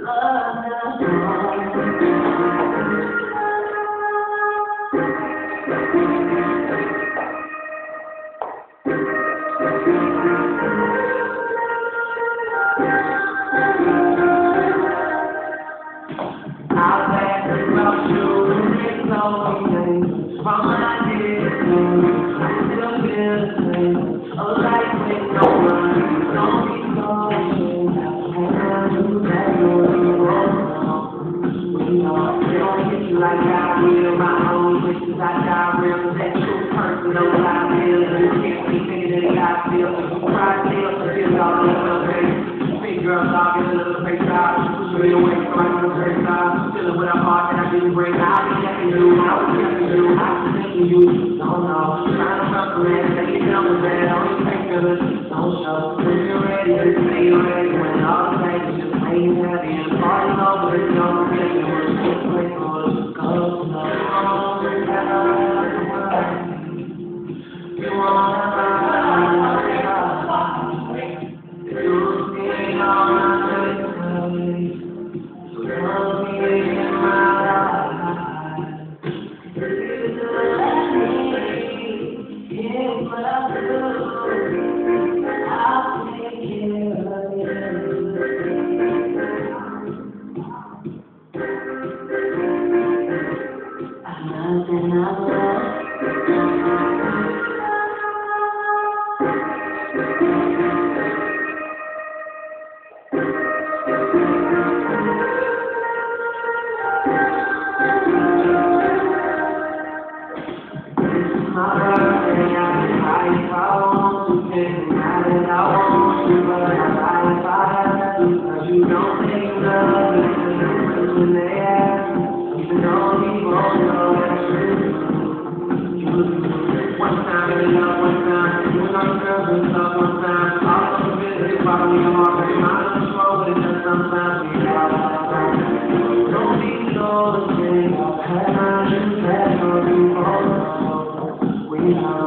Like I will, my own wishes, I die real, that true personal I feel, and can't be thinking that I feel, try to feel, all the little face, big girls talking a little face out, push me away from my little face out, feeling what I'm hard that I didn't bring, I'll be checking you, I was checking you, I was thinking you, don't know, trying to fuck with it, say you done with that, only take good, don't show, when you're ready, just say you're ready, when all the things just ain't happy, and party's over, it's over, it's over, it's over. You don't make love, when they ask, even though you won't know that's true. One time in love, one time, you and all the girls in love, one time. All of the business, follow me along, but you're not control, but it's just sometimes we are. Don't be so ashamed, have I just had no you, we are.